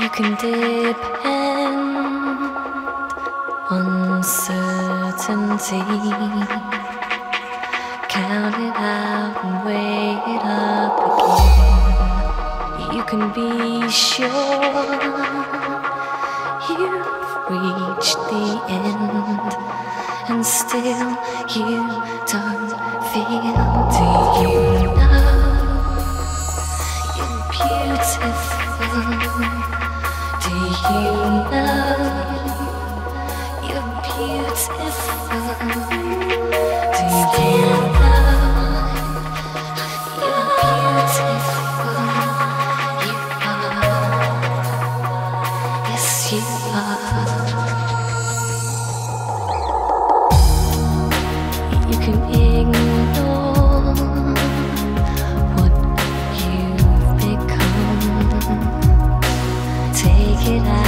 You can depend on certainty. Count it out and weigh it up again. You can be sure you've reached the end, and still you don't feel. Do you know you're beautiful? Do you know you're beautiful? Do you know you're beautiful? You are, yes you are. You can ignore what you've become. Take it out.